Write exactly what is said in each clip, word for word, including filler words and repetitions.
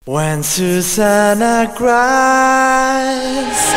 When Susannah cries,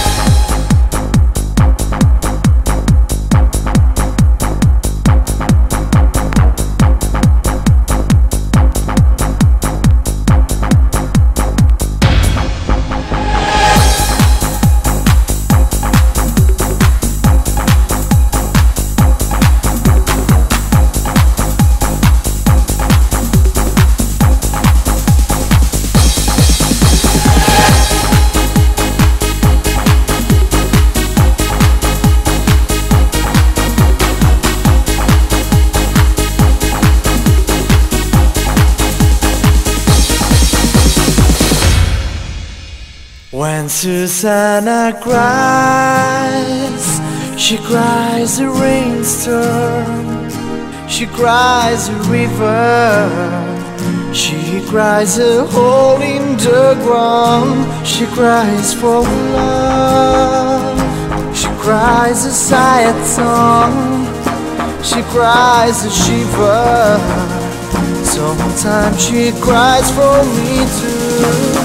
when Susannah cries, she cries a rainstorm, she cries a river, she cries a hole in the ground, she cries for love, she cries a sad song, she cries a shiver, sometimes she cries for me too.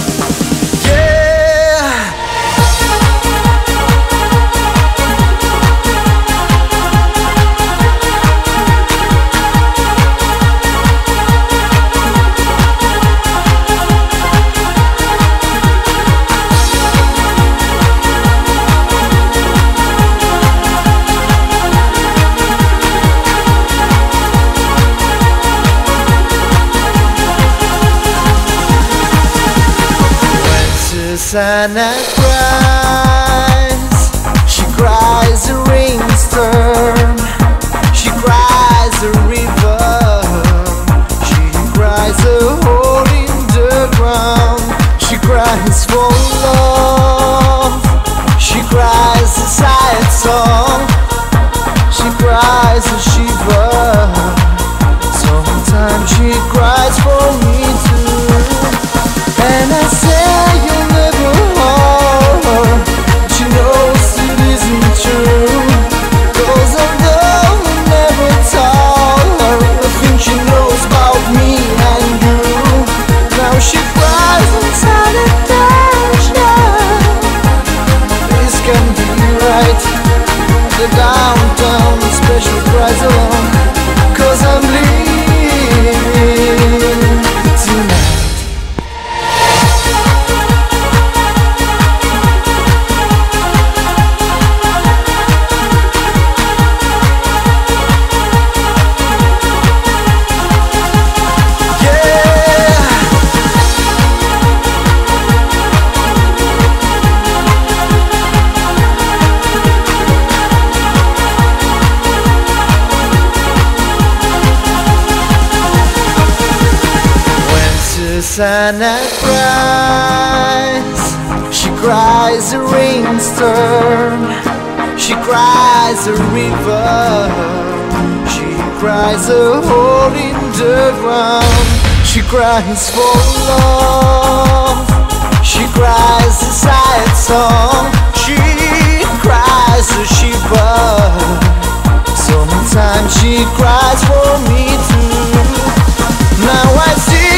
Susannah cries, she cries a rainstorm, she cries a river, she cries a hole in the ground, she cries for love, she cries a sad song, she cries a shiver, sometimes she cries for me too. And I say you'll never hold her, but she knows it isn't true. Cause although we never told her the things she knows about me and you, now she cries inside a dungeon. This can be right, the downtown special cries alone, cause I'm leaving tonight. Susannah cries, she cries a rainstorm, she cries a river, she cries a hole in the ground, she cries for love, she cries a sad song, she cries a shiver, sometimes she cries for me too. Now I see